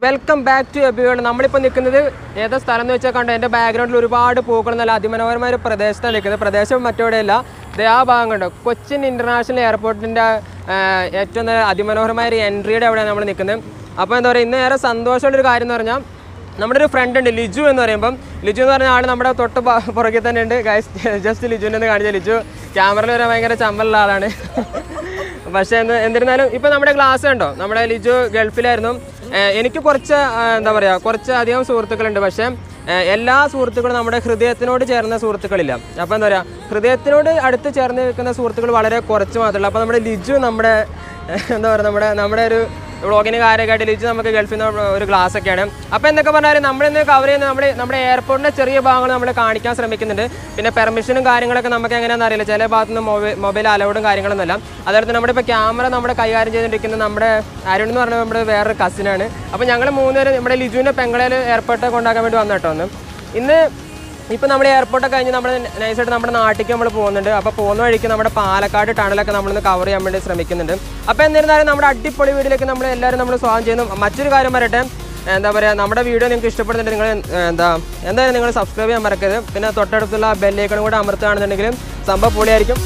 Welcome back to എബിവേൾഡ്. നമ്മളിപ്പോൾ നിൽക്കുന്നത് ഏതാ സ്ഥലം എന്ന് വെച്ചാൽ കണ്ടോ, എൻ്റെ ബാക്ക്ഗ്രൗണ്ടിൽ ഒരുപാട് പൂക്കൾ നല്ല അതിമനോഹരമായ ഒരു പ്രദേശത്താണ് നിൽക്കുന്നത്. പ്രദേശം മറ്റെവിടെയല്ല, ഇത് ആ ഭാഗം കണ്ടോ, കൊച്ചിൻ ഇൻ്റർനാഷണൽ എയർപോർട്ടിൻ്റെ ഏറ്റവും നല്ല അതിമനോഹരമായ ഒരു എൻട്രിയുടെ അവിടെയാണ് നമ്മൾ നിൽക്കുന്നത്. അപ്പോൾ എന്താ പറയുക, ഇന്ന് ഏറെ സന്തോഷമുള്ളൊരു കാര്യം എന്ന് പറഞ്ഞാൽ നമ്മുടെ ഒരു ഫ്രണ്ട് ഉണ്ട് ലിജു എന്ന് പറയുമ്പം. ലിജു എന്ന് പറഞ്ഞ ആൾ നമ്മുടെ തൊട്ട് പുറകെ തന്നെ ഉണ്ട്. ഗൈസ് ജസ്റ്റ് ലിജുവിനെ ഒന്ന് കാണിച്ചാൽ, ലിജു ക്യാമറയിൽ വരെ ഭയങ്കര ചമ്മലുള്ള ആളാണ്. പക്ഷേ എന്നിരുന്നാലും ഇപ്പോൾ നമ്മുടെ ക്ലാസ് കണ്ടോ, നമ്മുടെ ലിജു ഗൾഫിലായിരുന്നു. എനിക്ക് കുറച്ച് എന്താ പറയുക, കുറച്ച് അധികം സുഹൃത്തുക്കളുണ്ട്. പക്ഷേ എല്ലാ സുഹൃത്തുക്കളും നമ്മുടെ ഹൃദയത്തിനോട് ചേർന്ന സുഹൃത്തുക്കളില്ല. അപ്പോൾ എന്താ പറയുക, ഹൃദയത്തിനോട് അടുത്ത് ചേർന്ന് നിൽക്കുന്ന സുഹൃത്തുക്കൾ വളരെ കുറച്ച് മാത്രമല്ല. അപ്പോൾ നമ്മുടെ ലിജു നമ്മുടെ എന്താ പറയുക, നമ്മുടെ ഒരു വ്ളോഗിന് കാര്യമായിട്ട് ലിജു നമുക്ക് ഗൾഫിൽ നിന്ന് ഒരു ക്ലാസ് ഒക്കെയാണ്. അപ്പോൾ എന്തൊക്കെ പറഞ്ഞാൽ നമ്മളിന്ന് കവർ ചെയ്യുന്ന നമ്മുടെ എയർപോർട്ടിൻ്റെ ചെറിയ ഭാഗങ്ങൾ നമ്മൾ കാണിക്കാൻ ശ്രമിക്കുന്നുണ്ട്. പിന്നെ പെർമിഷനും കാര്യങ്ങളൊക്കെ നമുക്ക് എങ്ങനെയാണെന്ന് അറിയില്ല, ചില ഭാഗത്തുനിന്ന് മൊബൈൽ അലൗഡും കാര്യങ്ങളൊന്നുമല്ല. അതുപോലെ തന്നെ നമ്മുടെ ഇപ്പോൾ ക്യാമറ നമ്മുടെ കൈകാര്യം ചെയ്തുകൊണ്ടിരിക്കുന്ന നമ്മുടെ അരുൺ എന്ന് പറഞ്ഞാൽ നമ്മുടെ വേറൊരു കസിനാണ്. അപ്പോൾ ഞങ്ങൾ മൂന്നുപേരും നമ്മുടെ ലിജുവിൻ്റെ പെങ്ങളയിൽ എയർപോർട്ടൊക്കെ കൊണ്ടാക്കാൻ വേണ്ടി വന്നു കേട്ടോ. ഇന്ന് ഇപ്പോൾ നമ്മൾ എയർപോർട്ടൊക്കെ കഴിഞ്ഞ് നമ്മൾ നൈസായിട്ട് നമ്മുടെ നാട്ടിലേക്ക് നമ്മൾ പോകുന്നുണ്ട്. അപ്പോൾ പോകുന്ന വഴിക്ക് നമ്മുടെ പാലക്കാട് ടണലൊക്കെ നമ്മളിന്ന് കവർ ചെയ്യാൻ വേണ്ടി ശ്രമിക്കുന്നുണ്ട്. അപ്പോൾ എന്നിരുന്നാലും നമ്മുടെ അടിപൊളി വീഡിയോയിലേക്ക് നമ്മൾ എല്ലാവരും നമ്മൾ സ്വാഗതം ചെയ്യുന്നു. മറ്റൊരു കാര്യം പറയട്ടെ, എന്താ പറയുക, നമ്മുടെ വീഡിയോ നിങ്ങൾക്ക് ഇഷ്ടപ്പെടുന്നുണ്ട്, നിങ്ങൾ എന്തായാലും നിങ്ങൾ സബ്സ്ക്രൈബ് ചെയ്യാൻ മറക്കരുത്. പിന്നെ തൊട്ടടുത്തുള്ള ബെല്ലൈക്കണും കൂടെ അമർത്തുകയാണെന്നുണ്ടെങ്കിലും സംഭവം പൊളിയായിരിക്കും.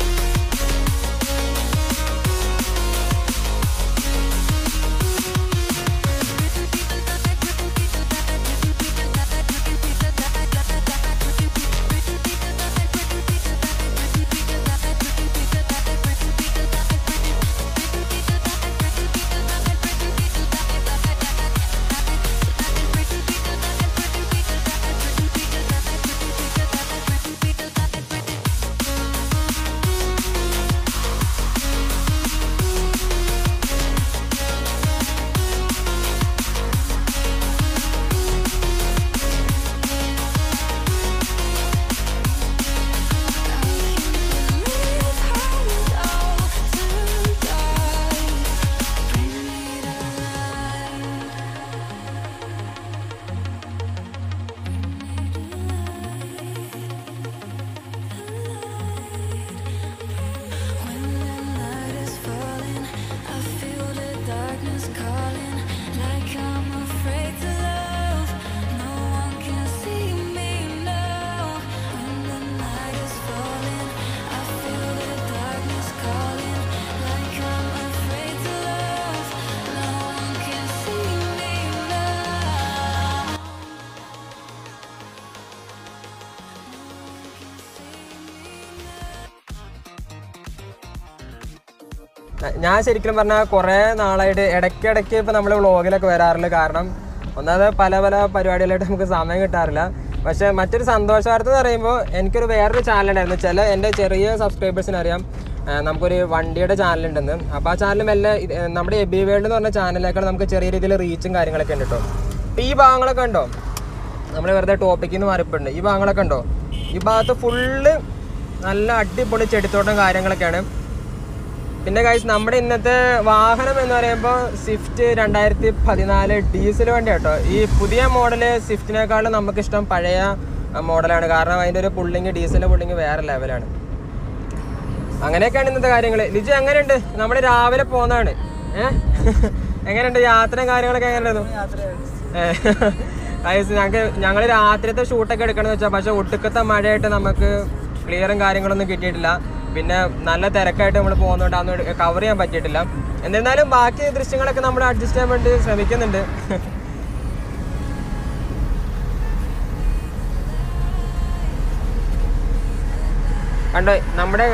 ഞാൻ ശരിക്കും പറഞ്ഞാൽ കുറേ നാളായിട്ട് ഇടയ്ക്കിടയ്ക്ക് ഇപ്പോൾ നമ്മൾ വ്ളോഗിലൊക്കെ വരാറില്ല. കാരണം ഒന്നാമത് പല പരിപാടികളായിട്ട് നമുക്ക് സമയം കിട്ടാറില്ല. പക്ഷേ മറ്റൊരു സന്തോഷ വാർത്ത എന്ന് പറയുമ്പോൾ എനിക്കൊരു വേറൊരു ചാനലുണ്ടായിരുന്നു. എൻ്റെ ചെറിയ സബ്സ്ക്രൈബേഴ്സിന് അറിയാം, നമുക്കൊരു വണ്ടിയുടെ ചാനലുണ്ടെന്ന്. അപ്പോൾ ആ ചാനലും എല്ലാം നമ്മുടെ എബിവേൾഡ് എന്ന് പറഞ്ഞ ചാനലിലേക്കാണ് നമുക്ക് ചെറിയ രീതിയിൽ റീച്ചും കാര്യങ്ങളൊക്കെ ഉണ്ട് കേട്ടോ. അപ്പോൾ ഈ ഭാഗങ്ങളൊക്കെ ഉണ്ടോ, നമ്മൾ വെറുതെ ടോപ്പിക്കിൽ നിന്ന് മാറിയിട്ടുണ്ട്. ഈ ഭാഗങ്ങളൊക്കെ ഉണ്ടോ, ഈ ഭാഗത്ത് ഫുള്ള് നല്ല അടിപൊളി ചെടിത്തോട്ടം കാര്യങ്ങളൊക്കെയാണ്. പിന്നെ ഗൈസ്, നമ്മുടെ ഇന്നത്തെ വാഹനം എന്ന് പറയുമ്പോൾ സ്വിഫ്റ്റ് 2014 ഡീസൽ വണ്ടി കേട്ടോ. ഈ പുതിയ മോഡല് സ്വിഫ്റ്റിനേക്കാളും നമുക്കിഷ്ടം പഴയ മോഡലാണ്. കാരണം അതിൻ്റെ ഒരു പുള്ളിങ്, ഡീസലിൻ്റെ പുള്ളിങ് വേറെ ലെവലാണ്. അങ്ങനെയൊക്കെയാണ് ഇന്നത്തെ കാര്യങ്ങൾ. ലിജു എങ്ങനെയുണ്ട്? നമ്മൾ രാവിലെ പോകുന്നതാണ്. എങ്ങനെയുണ്ട് യാത്രയും കാര്യങ്ങളൊക്കെ? എങ്ങനെയായിരുന്നു ഗൈസ്? ഞങ്ങൾ രാത്രിയത്തെ ഷൂട്ടൊക്കെ എടുക്കണമെന്ന് വെച്ചാൽ, പക്ഷേ ഒട്ടുക്കത്തെ മഴയായിട്ട് നമുക്ക് ക്ലിയറും കാര്യങ്ങളൊന്നും കിട്ടിയിട്ടില്ല. പിന്നെ നല്ല തിരക്കായിട്ട് നമ്മൾ പോകുന്നതുകൊണ്ട് അതൊന്നും കവർ ചെയ്യാൻ പറ്റിയിട്ടില്ല. എന്നിരുന്നാലും ബാക്കി ദൃശ്യങ്ങളൊക്കെ നമ്മൾ അഡ്ജസ്റ്റ് ചെയ്യാൻ വേണ്ടി ശ്രമിക്കുന്നുണ്ട്. കണ്ടോ നമ്മുടെ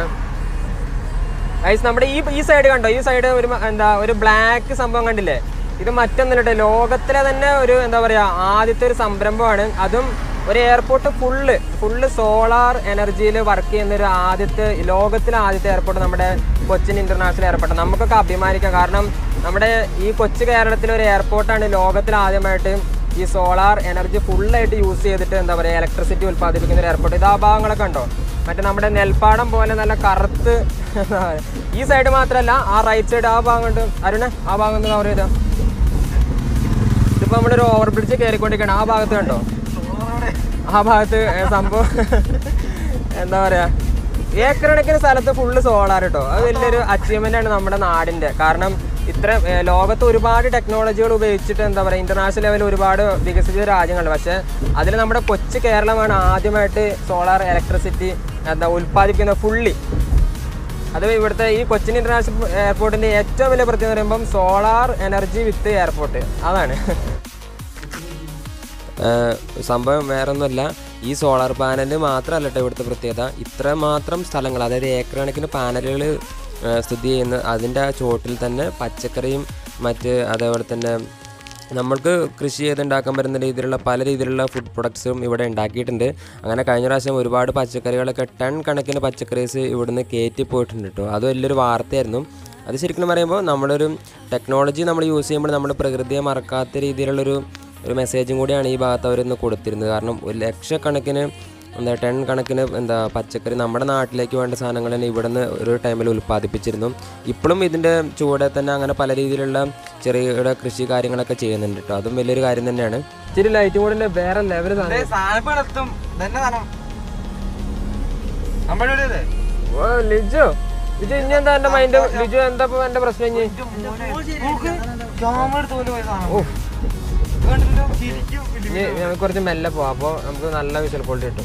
ഈ സൈഡ് കണ്ടോ, ഈ സൈഡ് ഒരു ബ്ലാക്ക് സംഭവം കണ്ടില്ലേ? ഇത് മറ്റൊന്നുമില്ല, ലോകത്തിലെ തന്നെ ഒരു എന്താ പറയുക ആദ്യത്തെ ഒരു സംരംഭമാണ്. അതും ഒരു എയർപോർട്ട് ഫുള്ള് സോളാർ എനർജിയിൽ വർക്ക് ചെയ്യുന്ന ലോകത്തിലെ ആദ്യത്തെ എയർപോർട്ട് നമ്മുടെ കൊച്ചിൻ ഇൻ്റർനാഷണൽ എയർപോർട്ട്. നമുക്കൊക്കെ അഭിമാനിക്കാം. കാരണം നമ്മുടെ ഈ കൊച്ചു കേരളത്തിലെ ഒരു എയർപോർട്ടാണ് ലോകത്തിൽ ആദ്യമായിട്ട് ഈ സോളാർ എനർജി ഫുള്ളായിട്ട് യൂസ് ചെയ്തിട്ട് എന്താ പറയുക ഇലക്ട്രിസിറ്റി ഉൽപ്പാദിപ്പിക്കുന്ന ഒരു എയർപോർട്ട്. ഇത് ആ ഭാഗങ്ങളൊക്കെ ഉണ്ടോ, മറ്റേ നമ്മുടെ നെൽപ്പാടം പോലെ നല്ല കറുത്ത്. ഈ സൈഡ് മാത്രമല്ല, ആ റൈറ്റ് സൈഡ് ആ ഭാഗം ഉണ്ട്. അരുണ ആ ഭാഗം ഒന്ന് കവർ ചെയ്തോ. ഇതിപ്പോൾ നമ്മളൊരു ഓവർ ബ്രിഡ്ജ് കയറിക്കൊണ്ടിരിക്കുകയാണ്. ആ ഭാഗത്ത് കണ്ടോ, ആ ഭാഗത്ത് സംഭവം എന്താ പറയുക ഏക്കർ കണക്കിന് സ്ഥലത്ത് ഫുള്ള് സോളാർ കേട്ടോ. അത് വലിയൊരു അച്ചീവ്മെൻ്റ് ആണ് നമ്മുടെ നാടിൻ്റെ. കാരണം ഇത്ര ലോകത്ത് ഒരുപാട് ടെക്നോളജികൾ ഉപയോഗിച്ചിട്ട് എന്താ പറയുക ഇൻ്റർനാഷണൽ ലെവലിൽ ഒരുപാട് വികസിച്ച രാജ്യങ്ങളുണ്ട്. പക്ഷേ അതിൽ നമ്മുടെ കൊച്ചു കേരളമാണ് ആദ്യമായിട്ട് സോളാർ ഇലക്ട്രിസിറ്റി ഉൽപ്പാദിപ്പിക്കുന്ന ഫുള്ളി. അത് ഇവിടുത്തെ ഈ കൊച്ചിൻ ഇൻ്റർനാഷണൽ എയർപോർട്ടിൻ്റെ ഏറ്റവും വലിയ പ്രത്യേകത പറയുമ്പം സോളാർ എനർജി വിത്ത് എയർപോർട്ട്. അതാണ് സംഭവം. വേറൊന്നുമല്ല, ഈ സോളാർ പാനൽ മാത്രമല്ല കേട്ടോ ഇവിടുത്തെ പ്രത്യേകത. ഇത്ര മാത്രം സ്ഥലങ്ങൾ, അതായത് ഏക്കർ കണക്കിന് പാനലുകൾ സ്ഥിതി ചെയ്യുന്ന അതിൻ്റെ ചോട്ടിൽ തന്നെ പച്ചക്കറിയും അതേപോലെ തന്നെ നമ്മൾക്ക് കൃഷി ചെയ്തുണ്ടാക്കാൻ പറ്റുന്ന രീതിയിലുള്ള പല രീതിയിലുള്ള ഫുഡ് പ്രൊഡക്ട്സും ഇവിടെ ഉണ്ടാക്കിയിട്ടുണ്ട്. അങ്ങനെ കഴിഞ്ഞ പ്രാവശ്യം ഒരുപാട് പച്ചക്കറികളൊക്കെ ടൺ കണക്കിന് പച്ചക്കറീസ് ഇവിടുന്ന് കയറ്റി പോയിട്ടുണ്ട് കേട്ടോ. അത് വലിയൊരു വാർത്തയായിരുന്നു. അത് ശരിക്കും പറയുമ്പോൾ നമ്മളൊരു ടെക്നോളജി നമ്മൾ യൂസ് ചെയ്യുമ്പോൾ നമ്മൾ പ്രകൃതിയെ മറക്കാത്ത രീതിയിലുള്ളൊരു മെസ്സേജും കൂടിയാണ് ഈ ഭാഗത്ത് അവരിന്ന് കൊടുത്തിരുന്നത്. കാരണം ലക്ഷക്കണക്കിന് ടൺ കണക്കിന് പച്ചക്കറി നമ്മുടെ നാട്ടിലേക്ക് വേണ്ട സാധനങ്ങൾ തന്നെ ഇവിടെ നിന്ന് ഒരു ടൈമിൽ ഉൽപ്പാദിപ്പിച്ചിരുന്നു. ഇപ്പോഴും ഇതിൻ്റെ ചുവടെ തന്നെ അങ്ങനെ പല രീതിയിലുള്ള ചെറിയ കൃഷി കാര്യങ്ങളൊക്കെ ചെയ്യുന്നുണ്ട് കേട്ടോ. അതും വലിയൊരു കാര്യം തന്നെയാണ്. ഇച്ചിരി ലൈറ്റും കൂടെ വേറെ ലെവൽ ലിജു ഇത് ഇനി എന്താ എൻ്റെ മൈൻഡ്? ലിജു എന്താ എൻ്റെ പ്രശ്നം? ഇനി ഞങ്ങൾക്ക് കുറച്ച് മെല്ലെ പോവാം, അപ്പോൾ നമുക്ക് നല്ല വിഷ്വൽ ക്വാളിറ്റി കിട്ടും.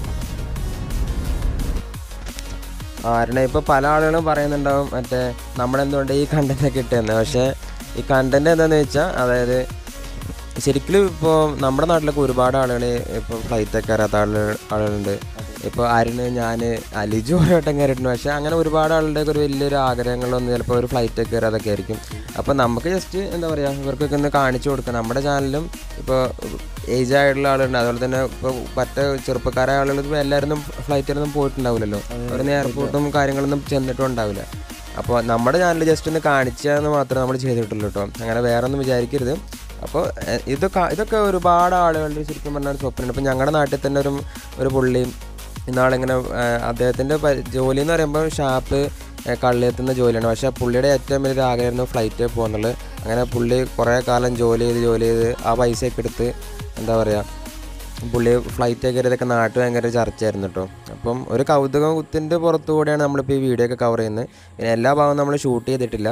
ആരുടെ ഇപ്പോൾ പല ആളുകളും പറയുന്നുണ്ടാവും നമ്മളെന്തുകൊണ്ട് ഈ കണ്ടൻറ്റൊക്കെ ഇട്ടുതന്നെ. പക്ഷേ ഈ കണ്ടൻറ്റ് എന്താണെന്ന് വെച്ചാൽ, അതായത് ശരിക്കും ഇപ്പോൾ നമ്മുടെ നാട്ടിലൊക്കെ ഒരുപാട് ആളുകൾ ഇപ്പോൾ ഫ്ലൈറ്റൊക്കെ കയറാത്ത ആളുകളുണ്ട്. ഇപ്പോൾ ഞാൻ ലിജു ഒരു വട്ടം കയറിയിട്ടുണ്ട്. പക്ഷേ അങ്ങനെ ഒരുപാട് ആളുടെ ഒരു വലിയൊരു ആഗ്രഹങ്ങളൊന്നും ചിലപ്പോൾ ഒരു ഫ്ലൈറ്റൊക്കെ കയറാതൊക്കെ ആയിരിക്കും. അപ്പോൾ നമുക്ക് ജസ്റ്റ് എന്താ പറയുക ഇവർക്കൊക്കെ ഒന്ന് കാണിച്ചു കൊടുക്കുക. നമ്മുടെ ചാനലിലും ഇപ്പോൾ ഏജ് ആയിട്ടുള്ള ആളുണ്ട്, അതുപോലെ തന്നെ ഇപ്പോൾ മറ്റേ ചെറുപ്പക്കാരായ ആളുകൾ ഇപ്പോൾ എല്ലാവരും ഫ്ലൈറ്റിലൊന്നും പോയിട്ടുണ്ടാവില്ലല്ലോ. അവരൊന്നും എയർപോർട്ടും കാര്യങ്ങളൊന്നും ചെന്നിട്ടും ഉണ്ടാവില്ല. അപ്പോൾ നമ്മുടെ ചാനൽ ജസ്റ്റ് ഒന്ന് കാണിച്ചതെന്ന് മാത്രമേ നമ്മൾ ചെയ്തിട്ടുള്ളൂ കേട്ടോ. അങ്ങനെ വേറെ ഒന്നും വിചാരിക്കരുത്. അപ്പോൾ ഇതൊക്കെ ഒരുപാട് ആളുകളുടെ ശരിക്കും പറഞ്ഞാൽ സ്വപ്നമാണ്. ഇപ്പോൾ ഞങ്ങളുടെ നാട്ടിൽ തന്നെ ഒരു പുള്ളി ഇന്നാളിങ്ങനെ അദ്ദേഹത്തിൻ്റെ ജോലി എന്ന് പറയുമ്പോൾ ഷാപ്പ് കള്ളിയെത്തുന്ന ജോലിയാണ്. പക്ഷേ പുള്ളിയുടെ ഏറ്റവും വലിയൊരു ആഗ്രഹമായിരുന്നു ഫ്ലൈറ്റ് പോകുന്നുള്ളത്. അങ്ങനെ പുള്ളി കുറേ കാലം ജോലി ചെയ്ത് ആ പൈസയൊക്കെ എടുത്ത് എന്താ പറയുക പുള്ളി ഫ്ലൈറ്റ് കയറിയതൊക്കെ നാട്ടിൽ ഭയങ്കര ചർച്ചയായിരുന്നു കേട്ടോ. അപ്പം ഒരു കൗതുകത്തിൻ്റെ പുറത്തുകൂടെയാണ് നമ്മളിപ്പോൾ ഈ വീഡിയോ ഒക്കെ കവർ ചെയ്യുന്നത്. പിന്നെ എല്ലാ ഭാഗവും നമ്മൾ ഷൂട്ട് ചെയ്തിട്ടില്ല.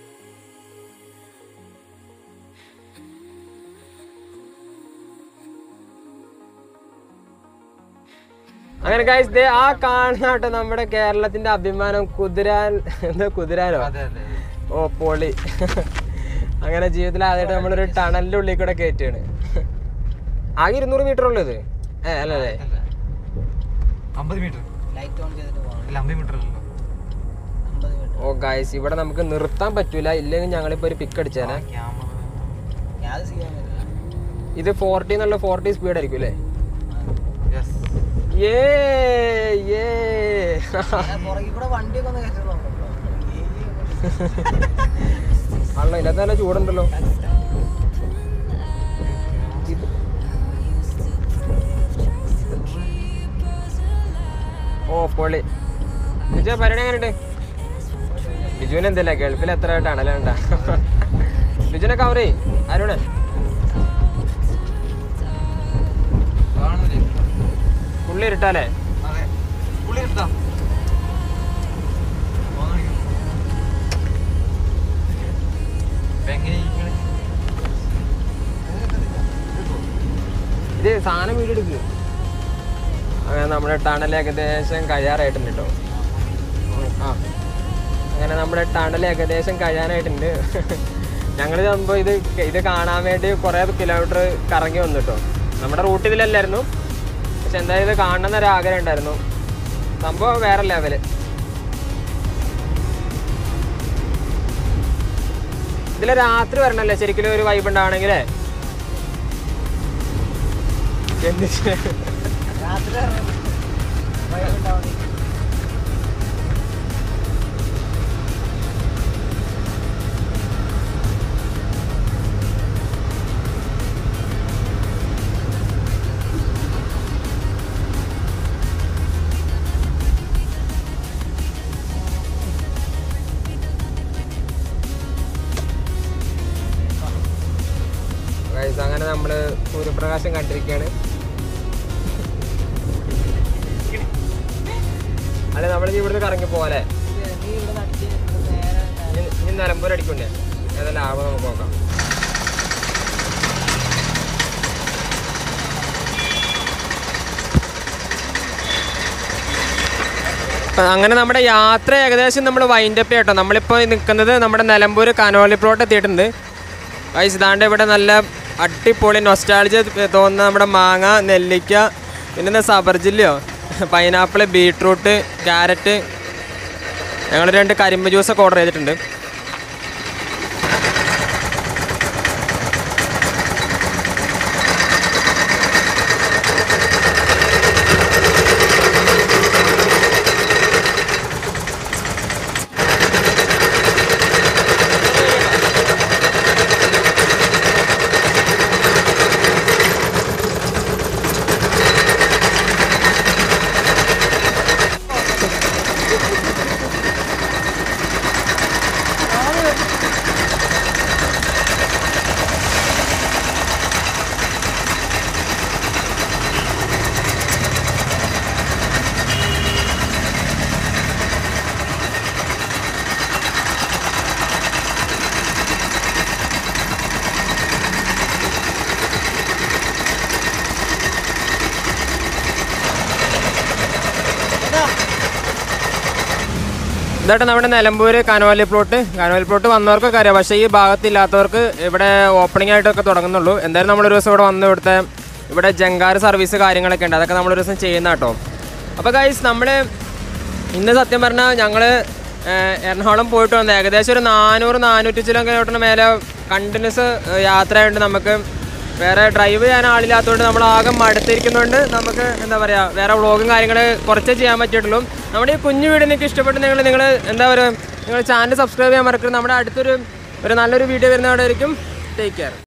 അങ്ങനെ ഗൈസ് ദേ ആ കാണുന്ന കേട്ടോ നമ്മുടെ കേരളത്തിന്റെ അഭിമാനം കുതിരാനോ ഓ പൊളി. അങ്ങനെ ജീവിതത്തിൽ ആദ്യമായിട്ട് നമ്മളൊരു ടണലിന്റെ ഉള്ളിൽ കൂടെ കയറ്റാണ്. ആകെ 200 മീറ്റർ ഉള്ളത് അല്ലേ? 50 മീറ്റർ. ഓ ഗൈസ് ഇവിടെ നമുക്ക് നിർത്താൻ പറ്റൂല, ഇല്ലെങ്കിൽ ഞങ്ങളിപ്പോ ഒരു പിക്ക് അടിച്ചാലേ. ഇത് 40 എന്നുള്ള 40 സ്പീഡ് ആയിരിക്കും അല്ലേ? ആണല്ലോ, ഇതിനകത്ത് നല്ല ചൂടുണ്ടല്ലോ. ഓ പൊളി. ലിജു പരിപാടി എങ്ങനെയുണ്ട്? ലിജുവിന് എന്തല്ല ഗൾഫിൽ എത്ര ടണലുണ്ടാ? ലിജുവിനെ കവർ ചെയ്യും ആരോടെ? പുള്ളി ഇരുട്ടാലേ? ഇത് സാധനം വീടെടുക്കുക. അങ്ങനെ നമ്മുടെ ടണൽ ഏകദേശം കഴിയാറായിട്ടുണ്ട് കേട്ടോ. അങ്ങനെ നമ്മുടെ ടണൽ ഏകദേശം കഴിയാനായിട്ടുണ്ട്. ഞങ്ങൾ സംഭവം ഇത് കാണാൻ വേണ്ടി കുറേ കിലോമീറ്റർ കറങ്ങി വന്നു കേട്ടോ. നമ്മുടെ റൂട്ട് ഇതിലല്ലായിരുന്നു, പക്ഷെ എന്തായാലും ഇത് കാണണമെന്നൊരു ആഗ്രഹം ഉണ്ടായിരുന്നു. സംഭവം വേറെ ലെവല്. ഇതിൽ രാത്രി വരണല്ലേ ശരിക്കും ഒരു വൈബ് ഉണ്ടാവണമെങ്കിലേ. അങ്ങനെ നമ്മള് സൂര്യപ്രകാശം കണ്ടിരിക്കുകയാണ്. അല്ലെ നമ്മൾ ഇവിടുന്ന് കറങ്ങി പോകാല്ലേ? ഇനി നിലമ്പൂർ അടിക്കണ്ടേ? ഏതാ ലാഭം നമുക്ക് നോക്കാം. അങ്ങനെ നമ്മുടെ യാത്ര ഏകദേശം നമ്മൾ വൈൻഡപ്പ് കേട്ടോ. നമ്മളിപ്പോൾ നിൽക്കുന്നത് നമ്മുടെ നിലമ്പൂർ കനോലി പ്ലോട്ട് എത്തിയിട്ടുണ്ട്. ഗൈസ് ഇതാണ്ട് ഇവിടെ നല്ല അടിപൊളി നൊസ്റ്റാൾജിയ തോന്നുന്ന നമ്മുടെ മാങ്ങ, നെല്ലിക്ക, പിന്നെ സബർജില്ലയോ, പൈനാപ്പിൾ, ബീട്രൂട്ട്, ക്യാരറ്റ്, ഞങ്ങൾ 2 കരിമ്പ് ജ്യൂസൊക്കെ ഓർഡർ ചെയ്തിട്ടുണ്ട്. ഇതായിട്ട് നമ്മുടെ നിലമ്പൂർ കനോലി പ്ലോട്ട് വന്നവർക്കൊക്കെ അറിയാം. പക്ഷേ ഈ ഭാഗത്തില്ലാത്തവർക്ക് ഇവിടെ ഓപ്പണിംഗ് ആയിട്ടൊക്കെ തുടങ്ങുന്നുള്ളൂ. എന്തായാലും നമ്മളൊരു ദിവസം ഇവിടെ വന്ന് ഇവിടെ ജങ്കാർ സർവീസ് കാര്യങ്ങളൊക്കെ ഉണ്ട്. അതൊക്കെ നമ്മളൊരു ദിവസം ചെയ്യുന്ന കേട്ടോ. അപ്പോൾ ഗൈസ് നമ്മൾ ഇന്ന് സത്യം പറഞ്ഞാൽ ഞങ്ങൾ എറണാകുളം പോയിട്ട് വന്നത് ഏകദേശം ഒരു 400-400 കിലോമീറ്ററിന് മേലെ കണ്ടിന്യൂസ് യാത്രയായിട്ട് നമുക്ക് വേറെ ഡ്രൈവ് ചെയ്യാൻ ആളില്ലാത്തതുകൊണ്ട് നമ്മൾ ആകെ മടുത്തിരിക്കുന്നതുകൊണ്ട് നമുക്ക് എന്താ പറയുക വേറെ വ്ളോഗും കാര്യങ്ങൾ കുറച്ചേ ചെയ്യാൻ പറ്റിയിട്ടുള്ളൂ. നമ്മുടെ ഈ കുഞ്ഞു വീഡിയോ നിങ്ങൾക്ക് ഇഷ്ടപ്പെട്ട് നിങ്ങൾ എന്താ പറയുക നിങ്ങൾ ചാനൽ സബ്സ്ക്രൈബ് ചെയ്യാൻ മറക്കരുത്. നമ്മുടെ അടുത്തൊരു നല്ലൊരു വീഡിയോ വരുന്നവിടെ ആയിരിക്കും. Take care.